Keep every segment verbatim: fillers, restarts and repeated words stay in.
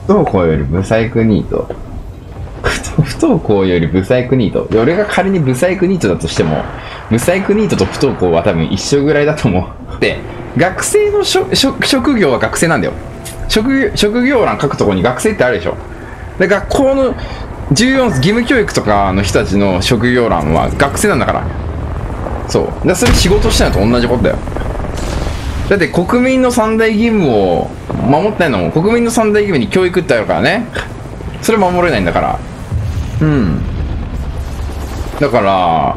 不登校よりブサイクニート。不登校よりブサイクニート。俺が仮にブサイクニートだとしても、ブサイクニートと不登校は多分一緒ぐらいだと思う。で、学生の職職業は学生なんだよ。職職業欄書くとこに学生ってあるでしょ。で、学校のじゅうよん義務教育とかの人たちの職業欄は学生なんだから。そう。で、それ仕事してないと同じことだよ。だって国民の三大義務を守ってないのも、国民の三大義務に教育ってあるからね。それ守れないんだから。うん。だから、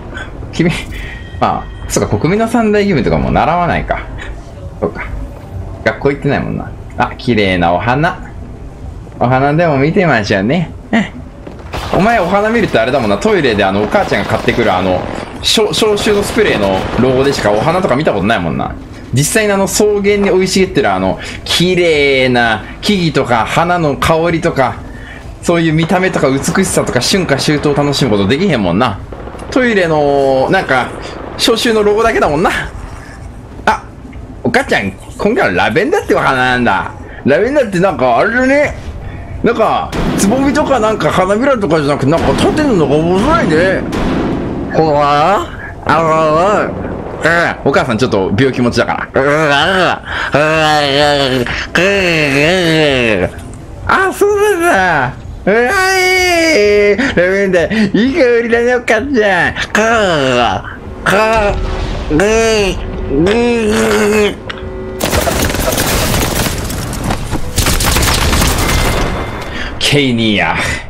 君、まあ、そうか、国民の三大義務とかも習わないか。そうか。学校行ってないもんな。あ、綺麗なお花。お花でも見てましょうね。お前お花見るってあれだもんな。トイレであの、お母ちゃんが買ってくるあの、消臭のスプレーのロゴでしかお花とか見たことないもんな。実際にあの草原に生い茂ってるあの綺麗な木々とか花の香りとかそういう見た目とか美しさとか春夏秋冬を楽しむことできへんもんな。トイレのなんか消臭のロゴだけだもんな。あ、お母ちゃん今回はラベンダーってお花なんだ。ラベンダーってなんかあれだね、なんかつぼみとかなんか花びらとかじゃなくてなんか縦ののが面白いね。この花ああお母さんちょっと病気持ちだから。あ、そうなんだ。うわい、ラベンダーいい香りだねお母ちゃん。かかケイニーや。